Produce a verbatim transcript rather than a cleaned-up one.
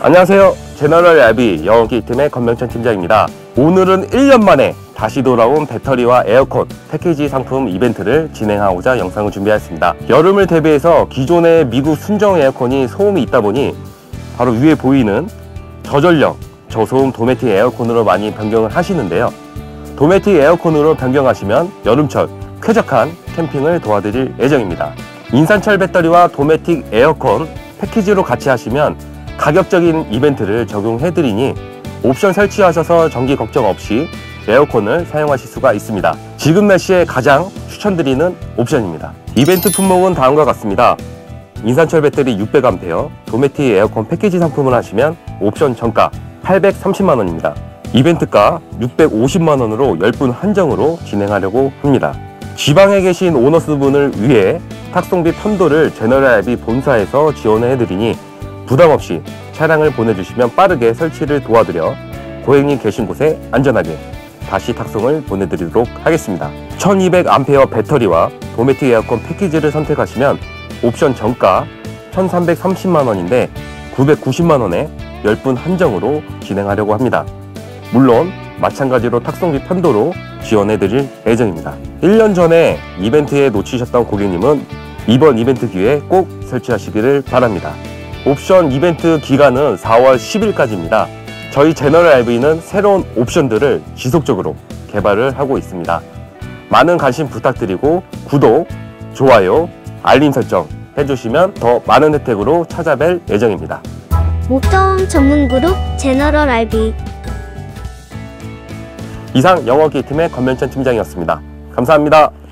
안녕하세요. 제너럴 알비 영어기팀의 권명천 팀장입니다. 오늘은 일 년 만에 다시 돌아온 배터리와 에어컨 패키지 상품 이벤트를 진행하고자 영상을 준비하였습니다. 여름을 대비해서 기존의 미국 순정 에어컨이 소음이 있다 보니 바로 위에 보이는 저전력, 저소음 도메틱 에어컨으로 많이 변경을 하시는데요. 도메틱 에어컨으로 변경하시면 여름철 쾌적한 캠핑을 도와드릴 예정입니다. 인산철 배터리와 도메틱 에어컨 패키지로 같이 하시면 가격적인 이벤트를 적용해드리니 옵션 설치하셔서 전기 걱정 없이 에어컨을 사용하실 수가 있습니다. 지금 날씨에 가장 추천드리는 옵션입니다. 이벤트 품목은 다음과 같습니다. 인산철 배터리 육백 암페어, 도메틱 에어컨 패키지 상품을 하시면 옵션 정가 팔백삼십만 원입니다. 이벤트가 육백오십만 원으로 십 분 한정으로 진행하려고 합니다. 지방에 계신 오너스분을 위해 탁송비 편도를 제너럴 알비 본사에서 지원을 해드리니 부담없이 차량을 보내주시면 빠르게 설치를 도와드려 고객님 계신 곳에 안전하게 다시 탁송을 보내드리도록 하겠습니다. 천이백 암페어 배터리와 도메틱 에어컨 패키지를 선택하시면 옵션 정가 천삼백삼십만 원인데 구백구십만 원에 십 분 한정으로 진행하려고 합니다. 물론 마찬가지로 탁송비 편도로 지원해드릴 예정입니다. 일 년 전에 이벤트에 놓치셨던 고객님은 이번 이벤트 기회에 꼭 설치하시기를 바랍니다. 옵션 이벤트 기간은 사월 십일까지입니다. 저희 제너럴 알비는 새로운 옵션들을 지속적으로 개발을 하고 있습니다. 많은 관심 부탁드리고 구독, 좋아요, 알림 설정 해주시면 더 많은 혜택으로 찾아뵐 예정입니다. 목자원 전문 그룹 제너럴 알비. 이상 영어기팀의 권명천 팀장이었습니다. 감사합니다.